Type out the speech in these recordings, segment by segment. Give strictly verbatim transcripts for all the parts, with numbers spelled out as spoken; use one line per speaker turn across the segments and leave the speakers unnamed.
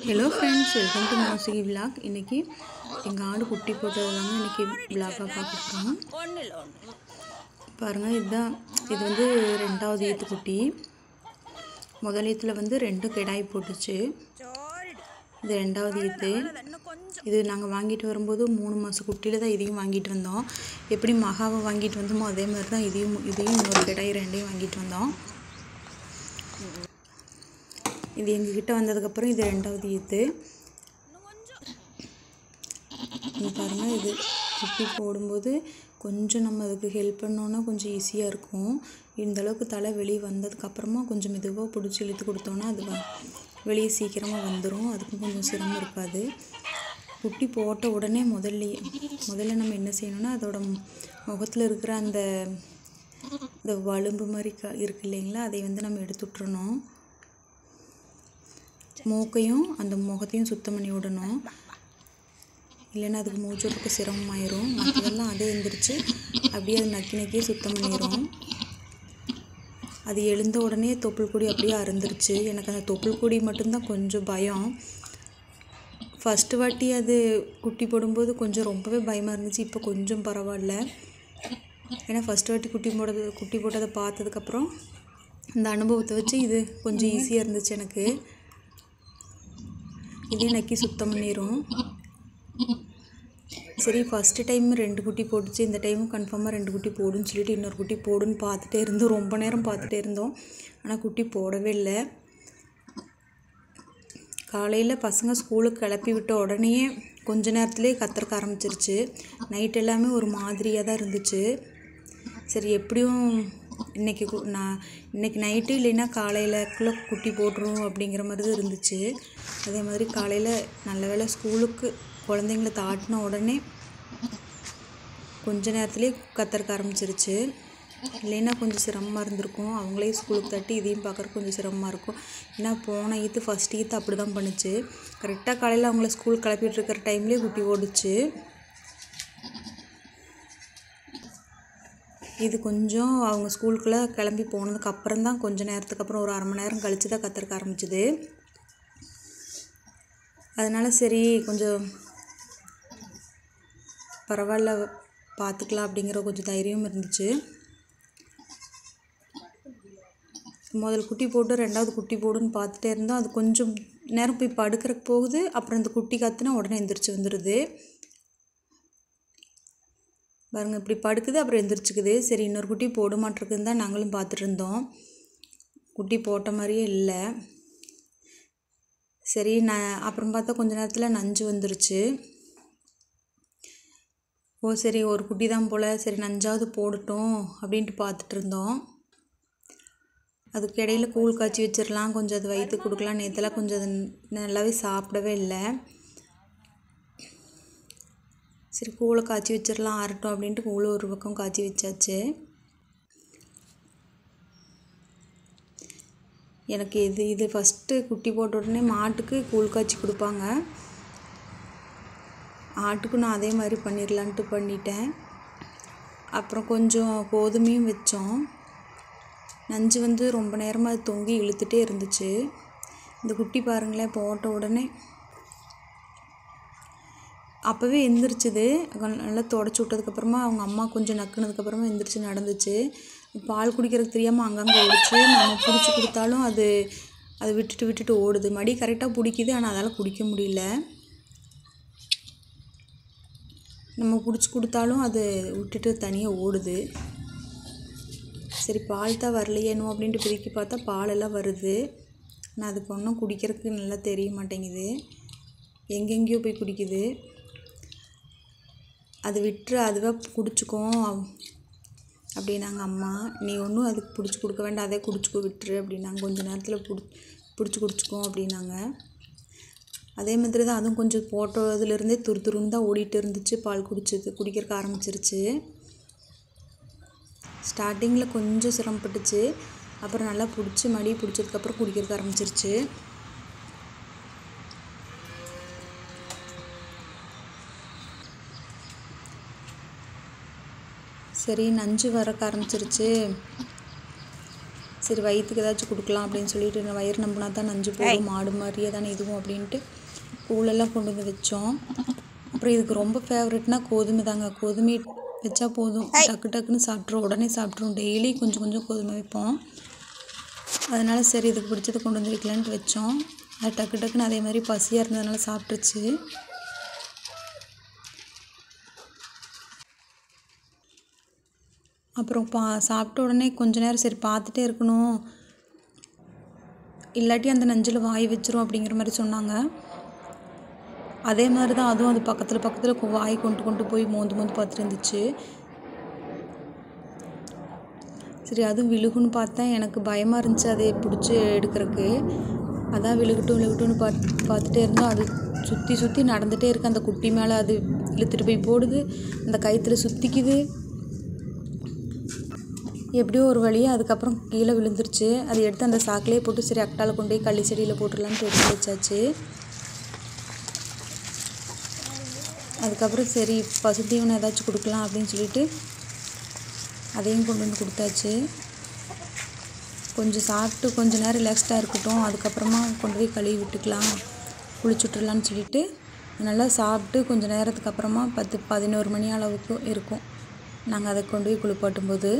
Hello friends, welcome to Mosiki vlog. இன்றைக்கி எங்கள் ஆடு குட்டி போட்டது தாங்க இன்றைக்கி விலாக்காக பார்த்துருக்கோம். பாருங்கள், இதுதான் இது வந்து ரெண்டாவது ஈத்து குட்டி. முதல் ஈத்தில் வந்து ரெண்டு கிடாய் போட்டுச்சு. இது ரெண்டாவது ஈத்து. இது நாங்கள் வாங்கிட்டு வரும்போது மூணு மாதம் குட்டியில் தான் இதையும் வாங்கிட்டு வந்தோம். எப்படி மகாவை வாங்கிட்டு வந்தோமோ அதே மாதிரி தான் இதையும் இதையும் இன்னொரு கிடாய் ரெண்டையும் வாங்கிட்டு வந்தோம். இது எங்ககிட்ட வந்ததுக்கப்புறம் இது ரெண்டாவது ஈத்து. இது பாருங்கள், இது குட்டி போடும்போது கொஞ்சம் நம்ம அதுக்கு ஹெல்ப் பண்ணோன்னா கொஞ்சம் ஈஸியாக இருக்கும். இந்தளவுக்கு தலை வெளியே வந்ததுக்கப்புறமா கொஞ்சம் மெதுவாக பிடிச்சி இழுத்து கொடுத்தோன்னா அது வெளியே சீக்கிரமாக வந்துடும். அதுக்கும் கொஞ்சம் சிரமம் இருக்காது. குட்டி போட்ட உடனே முதல்ல முதல்ல நம்ம என்ன செய்யணும்னா அதோட முகத்தில் இருக்கிற அந்த இந்த வலும்பு மாதிரி க இருக்கு இல்லைங்களா, அதை வந்து நம்ம எடுத்து விட்டுறணும். மூக்கையும் அந்த முகத்தையும் சுத்தம் பண்ணி விடணும். இல்லைன்னா அதுக்கு மூச்சு விட்டுக்க சிரமமாயிரும். மற்றதெல்லாம் அதே எழுந்திரிச்சு அப்படியே அது நக்கி நக்கியே சுத்தம் பண்ணிடும். அது எழுந்த உடனே தொப்புள் கொடி அப்படியே அறுந்துருச்சு. எனக்கு அந்த தொப்புள் கொடி மட்டும்தான் கொஞ்சம் பயம். ஃபஸ்ட்டு வாட்டி அது குட்டி போடும்போது கொஞ்சம் ரொம்பவே பயமாக இருந்துச்சு. இப்போ கொஞ்சம் பரவாயில்ல. ஏன்னா ஃபஸ்ட்டு வாட்டி குட்டி போடுறது குட்டி போட்டதை பார்த்ததுக்கப்புறம் அந்த அனுபவத்தை வச்சு இது கொஞ்சம் ஈஸியாக இருந்துச்சு எனக்கு. இதே நக்கி சுத்தம் பண்ணிடும். சரி, ஃபஸ்ட்டு டைம் ரெண்டு குட்டி போட்டுச்சு. இந்த டைமும் கன்ஃபார்மாக ரெண்டு குட்டி போடுன்னு சொல்லிட்டு இன்னொரு குட்டி போடுன்னு பார்த்துட்டே இருந்தோம். ரொம்ப நேரம் பார்த்துட்டே இருந்தோம். ஆனால் குட்டி போடவே இல்லை. காலையில் பசங்க ஸ்கூலுக்கு கிளப்பி விட்ட உடனே கொஞ்ச நேரத்துலேயே கத்துறக்க ஆரம்பிச்சிருச்சு. நைட் எல்லாமே ஒரு மாதிரியாக தான் இருந்துச்சு. சரி, எப்படியும் இன்றைக்கி நான் இன்றைக்கி நைட்டு இல்லைன்னா காலையிலக்குள்ளே குட்டி போட்டுரும் அப்படிங்கிற மாதிரி தான் இருந்துச்சு. அதே மாதிரி காலையில் நல்ல வேளை ஸ்கூலுக்கு குழந்தைங்கள தாட்டின உடனே கொஞ்ச நேரத்துலேயே கத்தறக்க ஆரம்பிச்சிருச்சு. இல்லைன்னா கொஞ்சம் சிரமமாக இருந்திருக்கும். அவங்களே ஸ்கூலுக்கு தட்டி இதையும் பார்க்குறக்கு கொஞ்சம் சிரமமாக இருக்கும். ஏன்னா போன ஈத்து ஃபஸ்ட் ஈத்து அப்படி தான் பண்ணுச்சு. கரெக்டாக காலையில் அவங்கள ஸ்கூல் கிளப்பிட்டு இருக்கிற டைம்லேயே குட்டி ஓடிச்சு. இது கொஞ்சம் அவங்க ஸ்கூலுக்குள்ளே கிளம்பி போனதுக்கு அப்புறம் தான் கொஞ்சம் நேரத்துக்கு அப்புறம் ஒரு அரை மணி நேரம் கழித்து தான் கற்றுக்க ஆரம்பிச்சிது. அதனால் சரி கொஞ்சம் பரவாயில்ல பார்த்துக்கலாம் அப்படிங்கிற கொஞ்சம் தைரியம் இருந்துச்சு. முதல் குட்டி போட்டு ரெண்டாவது குட்டி போடுன்னு பார்த்துட்டே இருந்தோம். அது கொஞ்சம் நேரம் போய் படுக்கிறக்கு போகுது. அப்புறம் இந்த குட்டி கற்றுனா உடனே எந்திரிச்சு வந்துடுது. பாருங்கள், இப்படி படுக்குது அப்புறம் எந்திரிச்சிக்குது. சரி, இன்னொரு குட்டி போட மாட்டிருக்குன்னு தான் நாங்களும் பார்த்துட்டு இருந்தோம். குட்டி போட்ட மாதிரியே இல்லை. சரி, நான் அப்புறம் பார்த்தா கொஞ்ச நேரத்தில் நஞ்சு வந்துருச்சு. ஓ சரி, ஒரு குட்டி தான் போல், சரி நஞ்சாவது போடட்டும் அப்படின்ட்டு பார்த்துட்டு இருந்தோம். அதுக்கு இடையில கூழ் காய்ச்சி வச்சிடலாம், கொஞ்சம் அது வயிற்று கொடுக்கலாம். நேற்றெல்லாம் கொஞ்சம் அது நல்லாவே சாப்பிடவே இல்லை. சரி, கூழை காய்ச்சி வச்சிடலாம் ஆறட்டும் அப்படின்ட்டு கூழை ஒரு பக்கம் காய்ச்சி வச்சாச்சு. எனக்கு இது இது ஃபஸ்ட்டு குட்டி போட்ட உடனே மாட்டுக்கு கூழ் காய்ச்சி கொடுப்பாங்க. ஆட்டுக்கும் நான் அதே மாதிரி பண்ணிடலான்ட்டு பண்ணிட்டேன். அப்புறம் கொஞ்சம் கோதுமையும் வச்சோம். நஞ்சு வந்து ரொம்ப நேரமாக அது தொங்கி இழுத்துட்டே இருந்துச்சு. இந்த குட்டி பாருங்களேன், போட்ட உடனே அப்போவே எந்திரிச்சுது. நல்லா தொடச்சி விட்டதுக்கப்புறமா அவங்க அம்மா கொஞ்சம் நக்குனதுக்கப்புறமா எந்திரிச்சு நடந்துச்சு. பால் குடிக்கிறதுக்கு தெரியாமல் அங்கங்கே ஓடிச்சு. நம்ம பிடிச்சி கொடுத்தாலும் அது அதை விட்டுட்டு விட்டுட்டு ஓடுது. மடி கரெக்டாக பிடிக்குது, ஆனால் அதால் குடிக்க முடியல. நம்ம பிடிச்சி கொடுத்தாலும் அது விட்டுட்டு தனியாக ஓடுது. சரி, பால் தான் வரலையேனும் அப்படின்ட்டு பிரிக்கி பார்த்தா பாலெல்லாம் வருது. ஆனால் அதுக்கு ஒன்றும் குடிக்கிறதுக்கு நல்லா தெரிய மாட்டேங்குது. எங்கெங்கேயோ போய் குடிக்குது. அது விட்டுரு, அதுவாக குடிச்சிக்கும் அப்படின்னாங்க அம்மா. நீ ஒன்றும் அதுக்கு பிடிச்சி கொடுக்க வேண்டாம், அதே குடிச்சிக்கோ விட்டுரு அப்படின்னாங்க. கொஞ்சம் நேரத்தில் பிடி பிடிச்சி குடிச்சிக்கும் அப்படின்னாங்க. அதே மாதிரி தான் அதுவும் கொஞ்சம் போட்டதுலேருந்தே துரு துருன்னு தான் ஓடிட்டு இருந்துச்சு. பால் குடிச்சது குடிக்கிறக்க ஆரம்பிச்சிருச்சு. ஸ்டார்டிங்கில் கொஞ்சம் சிரமப்பட்டுச்சு. அப்புறம் நல்லா பிடிச்சி மடி பிடிச்சதுக்கப்புறம் குடிக்கிறக்க ஆரம்பிச்சிருச்சு. சரி, நஞ்சு வரக்க ஆரம்பிச்சிருச்சு. சரி, சரி வயிற்றுக்கு ஏதாச்சும் கொடுக்கலாம் அப்படின்னு சொல்லிட்டு வயிறு நம்பினா தான் நஞ்சு போடும், மாடு மாதிரியே தானே இதுவும் அப்படின்ட்டு கூழெல்லாம் கொண்டு வந்து வச்சோம். அப்புறம் இதுக்கு ரொம்ப ஃபேவரெட்னா கோதுமை தாங்க. கோதுமை வச்சா போதும், டக்கு டக்குன்னு சாப்பிட்ரும், உடனே சாப்பிட்ரும். டெய்லி கொஞ்சம் கொஞ்சம் கோதுமை வைப்போம். அதனால் சரி இதுக்கு பிடிச்சதை கொண்டு வந்து வைக்கலான்ட்டு வச்சோம். அது டக்கு டக்குன்னு அதே மாதிரி பசியாக இருந்ததுனால சாப்பிட்ருச்சு. அப்புறம் பா சாப்பிட்ட உடனே கொஞ்ச நேரம் சரி பார்த்துட்டே இருக்கணும், இல்லாட்டி அந்த நஞ்சில் வாய் வச்சிரும் அப்படிங்கிற மாதிரி சொன்னாங்க. அதே மாதிரி தான் அதுவும் அது பக்கத்தில் பக்கத்தில் வாய் கொண்டு கொண்டு போய் மோந்து மோந்து பார்த்துட்டு இருந்துச்சு. சரி அதுவும் விழுகுன்னு பார்த்தேன், எனக்கு பயமாக இருந்துச்சு அதை பிடிச்சி எடுக்கிறதுக்கு. அதான் விழுகட்டும் விழுகட்டும்னு பார்த்து பார்த்துட்டே இருந்தோம். அது சுற்றி சுற்றி நடந்துகிட்டே இருக்குது. அந்த குட்டி மேலே அது இழுத்துட்டு போய் போடுது, அந்த கயிற்றுல சுற்றிக்குது. எப்படியோ ஒரு வழியாக அதுக்கப்புறம் கீழே விழுந்துருச்சு. அதை எடுத்து அந்த சாக்கிலே போட்டு சரி அக்டாவில் கொண்டு போய் கள்ளி செடியில் போட்டுடலான்ட்டு எடுத்து வச்சாச்சு. அதுக்கப்புறம் சரி பசுத்தீவனம் ஏதாச்சும் கொடுக்கலாம் அப்படின்னு சொல்லிட்டு அதையும் கொண்டு வந்து கொடுத்தாச்சு. கொஞ்சம் சாப்பிட்டு கொஞ்சம் நேரம் ரிலாக்ஸ்டாக இருக்கட்டும், அதுக்கப்புறமா கொண்டு போய் கழுவி விட்டுக்கலாம், குளிச்சு விட்டுடலான்னு சொல்லிட்டு நல்லா சாப்பிட்டு கொஞ்சம் நேரத்துக்கு அப்புறமா பத்து பதினோரு மணி அளவுக்கு இருக்கும் நாங்கள் அதை கொண்டு போய் குளிப்பாட்டும் போது.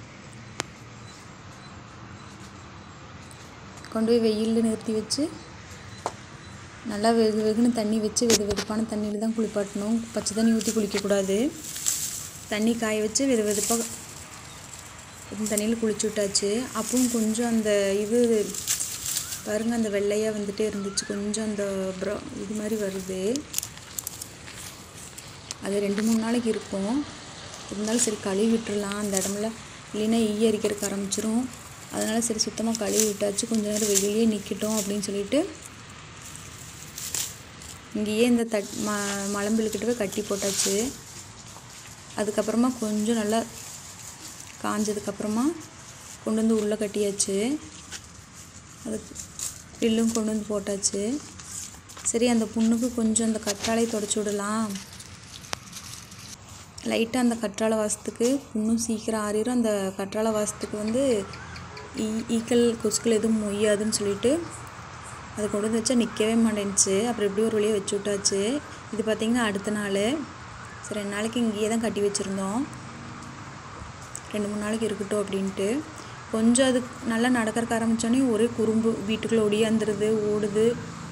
கொண்டு போய் வெயிலில் நிறுத்தி வச்சு நல்லா வெகு வெகுன்னு தண்ணி வச்சு வெது வெதுப்பான தண்ணியில் தான் குளிப்பாட்டணும். பச்சை தண்ணி ஊற்றி குளிக்கக்கூடாது. தண்ணி காய வச்சு வெது வெதுப்பாக தண்ணியில் குளிச்சு விட்டாச்சு. அப்பவும் கொஞ்சம் அந்த இது பாருங்கள், அந்த வெள்ளையாக வந்துகிட்டே இருந்துச்சு, கொஞ்சம் அந்த ப்ரௌ இது மாதிரி வருது. அது ரெண்டு மூணு நாளைக்கு இருக்கும். இருந்தாலும் சரி கழுவி விட்டுறலாம், அந்த இடம்ல இல்லைன்னா ஈய அரிக்கிறதுக்கு ஆரம்பிச்சிரும். அதனால் சரி சுத்தமாக கழுவி விட்டாச்சு. கொஞ்சம் நேரம் வெளியே நிற்கட்டும் அப்படின்னு சொல்லிட்டு இங்கேயே இந்த தட் ம மலம்பிழுக்கிட்ட போய் கட்டி போட்டாச்சு. அதுக்கப்புறமா கொஞ்சம் நல்லா காஞ்சதுக்கப்புறமா கொண்டு வந்து உள்ளே கட்டியாச்சு. அதுக்கு பில்லும் கொண்டு வந்து போட்டாச்சு. சரி அந்த புண்ணுக்கு கொஞ்சம் அந்த கற்றாழை தொடச்சி விடலாம், லைட்டாக அந்த கற்றாழை வாசத்துக்கு புண்ணும் சீக்கிரம் ஆறிடும். அந்த கற்றாழை வாசத்துக்கு வந்து ஈ ஈக்கள் கொசுக்கள் எதுவும் மொய்யாதுன்னு சொல்லிட்டு அதை கொண்டு வந்து வச்சா நிற்கவே மாட்டேன்ச்சு. அப்புறம் எப்படி ஒரு வழியாக வச்சு விட்டாச்சு. இது பார்த்திங்கன்னா அடுத்த நாள் சரி ரெண்டு நாளைக்கு இங்கேயே தான் கட்டி வச்சுருந்தோம், ரெண்டு மூணு நாளைக்கு இருக்கட்டும் அப்படின்ட்டு. கொஞ்சம் அது நல்லா நடக்கிறக்க ஆரம்பித்தோடனே ஒரே குறும்பு, வீட்டுக்குள்ளே ஒடியாந்துருது, ஓடுது.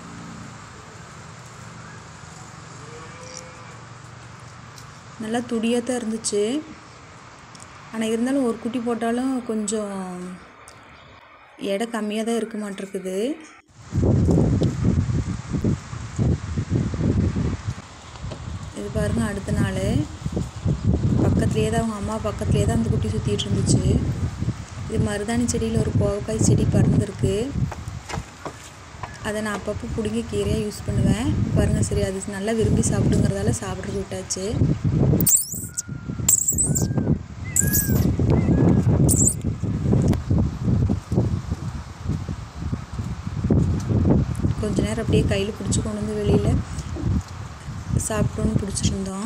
நல்லா துடியாக தான் இருந்துச்சு. ஆனால் இருந்தாலும் ஒரு குட்டி போட்டாலும் கொஞ்சம் எடை கம்மியாக தான் இருக்க மாட்டிருக்குது. இது பாருங்கள் அடுத்த நாள் பக்கத்துலேயே தான் அவங்க அம்மா பக்கத்துலேயே தான் அந்த குட்டி சுற்றிட்டு இருந்துச்சு. இது மருதாணி செடியில் ஒரு கோவக்காய் செடி பறந்துருக்கு. அதை நான் அப்பப்போ பிடுங்கி கீரையாக யூஸ் பண்ணுவேன். பாருங்கள் சரி அது நல்லா விரும்பி சாப்பிடுங்கிறதால சாப்பிட்றது விட்டாச்சு. கொஞ்ச நேரம் அப்படியே கையில் பிடிச்சி கொண்டு வந்து வெளியில் சாப்பிட்டோன்னு பிடிச்சிருந்தோம்.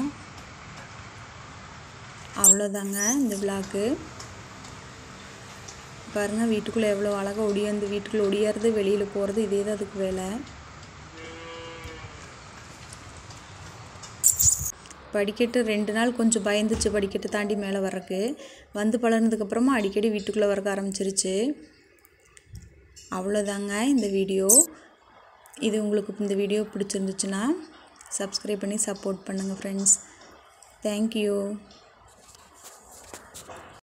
அவ்வளோதாங்க இந்த விளாக்கு. பாருங்கள் வீட்டுக்குள்ளே எவ்வளோ அழகாக ஒடியாந்து வீட்டுக்குள்ளே ஒடியாறது வெளியில் போகிறது இதே தான் அதுக்கு வேலை. படிக்கட்டு ரெண்டு நாள் கொஞ்சம் பயந்துச்சு, படிக்கட்டு தாண்டி மேலே வர்றக்கு. வந்து பழகினதுக்கப்புறமா அடிக்கடி வீட்டுக்குள்ளே வரக்க ஆரம்பிச்சிருச்சு. அவ்வளோதாங்க இந்த வீடியோ. இது உங்களுக்கு இந்த வீடியோ பிடிச்சிருந்துச்சுன்னா சப்ஸ்கிரைப் பண்ணி சப்போர்ட் பண்ணுங்கள் ஃப்ரெண்ட்ஸ். தேங்க்யூ.